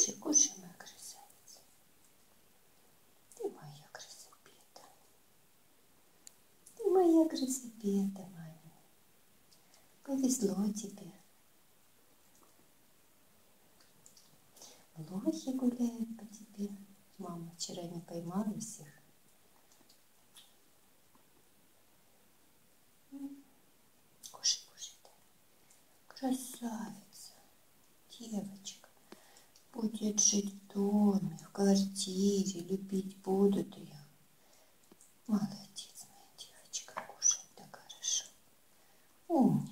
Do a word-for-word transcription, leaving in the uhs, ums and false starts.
Кушай, кушай, моя красавица. Ты моя красопета. Ты моя красопета, мама. Повезло тебе. Блохи гуляют по тебе. Мама вчера не поймала всех. Кушай, кушай. Красавица. Девочка. Будет жить в доме, в квартире. Любить будут ее. Молодец, моя девочка. Кушает так хорошо. Умница.